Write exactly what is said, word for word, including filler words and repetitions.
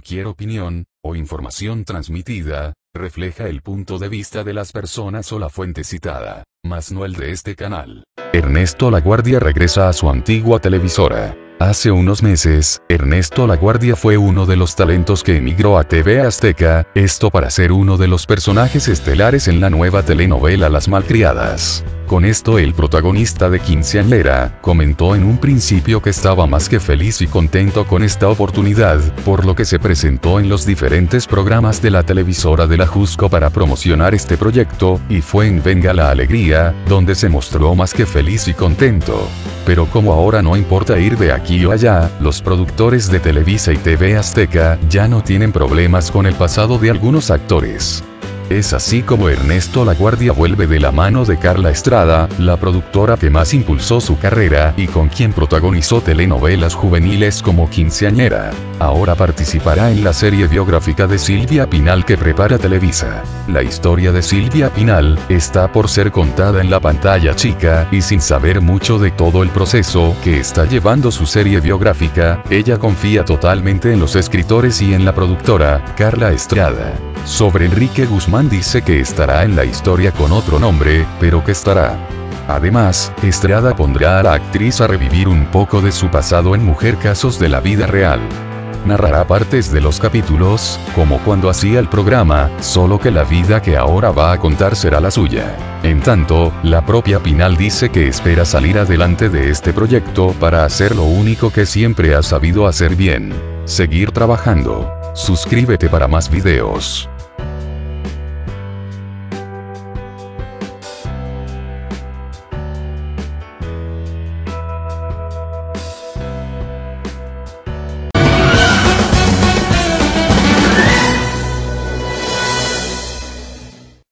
Cualquier opinión, o información transmitida, refleja el punto de vista de las personas o la fuente citada, mas no el de este canal. Ernesto Laguardia regresa a su antigua televisora. Hace unos meses, Ernesto Laguardia fue uno de los talentos que emigró a T V Azteca, esto para ser uno de los personajes estelares en la nueva telenovela Las Malcriadas. Con esto el protagonista de Quinceañera, comentó en un principio que estaba más que feliz y contento con esta oportunidad, por lo que se presentó en los diferentes programas de la televisora de la Jusco para promocionar este proyecto, y fue en Venga la Alegría, donde se mostró más que feliz y contento. Pero como ahora no importa ir de aquí o allá, los productores de Televisa y T V Azteca ya no tienen problemas con el pasado de algunos actores. Es así como Ernesto Laguardia vuelve de la mano de Carla Estrada, la productora que más impulsó su carrera y con quien protagonizó telenovelas juveniles como Quinceañera. Ahora participará en la serie biográfica de Silvia Pinal que prepara Televisa. La historia de Silvia Pinal está por ser contada en la pantalla chica, y sin saber mucho de todo el proceso que está llevando su serie biográfica, ella confía totalmente en los escritores y en la productora, Carla Estrada. Sobre Enrique Guzmán dice que estará en la historia con otro nombre, pero que estará. Además, Estrada pondrá a la actriz a revivir un poco de su pasado en Mujer Casos de la Vida Real. Narrará partes de los capítulos, como cuando hacía el programa, solo que la vida que ahora va a contar será la suya. En tanto, la propia Pinal dice que espera salir adelante de este proyecto para hacer lo único que siempre ha sabido hacer bien: seguir trabajando. Suscríbete para más videos.